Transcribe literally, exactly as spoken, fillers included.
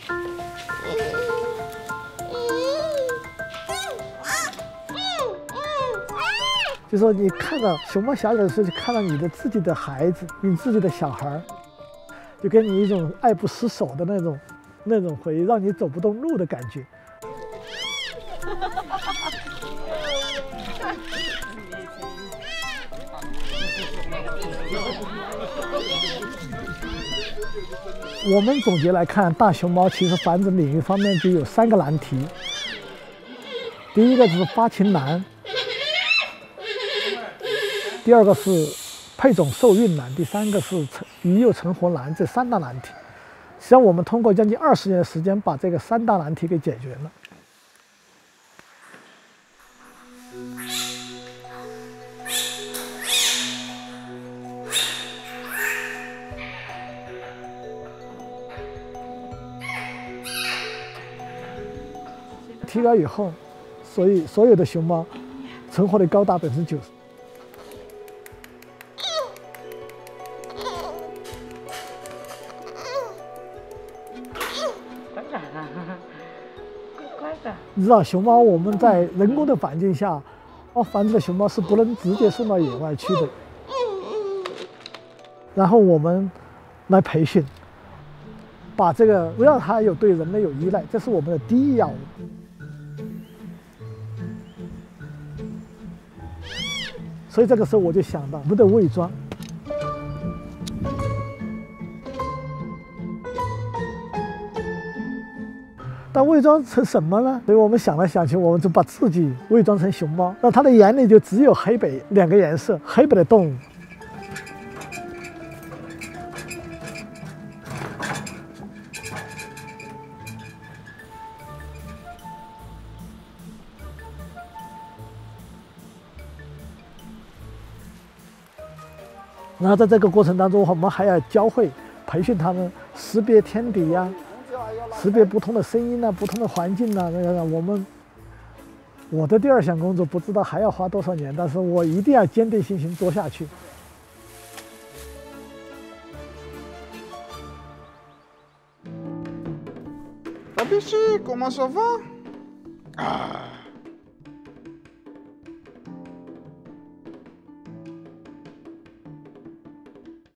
就说你看到熊猫小姐的时候，就看到你的自己的孩子，你自己的小孩，就给你一种爱不释手的那种那种回忆，让你走不动路的感觉。我们总结来看，大熊猫其实繁殖领域方面就有三个难题。第一个是发情难，第二个是配种受孕难，第三个是育幼成活难，这三大难题。实际上，我们通过将近二十年的时间，把这个三大难题给解决了。提高以后，所以所有的熊猫成活率高达百分之九十。你知道，熊猫我们在人工的环境下，哦，繁殖的熊猫是不能直接送到野外去的。然后我们来培训，把这个不让它有对人类有依赖，这是我们的第一要务。所以这个时候我就想到，我们的伪装。但伪装成什么呢？所以我们想来想去，我们就把自己伪装成熊猫，那它的眼里就只有黑白两个颜色，黑白的动物。然后在这个过程当中，我们还要教会、培训他们识别天敌呀、啊，识别不同的声音啊、不同的环境啊。那个我们，我的第二项工作不知道还要花多少年，但是我一定要坚定信心做下去。 Papichi, comment ça va? Ah.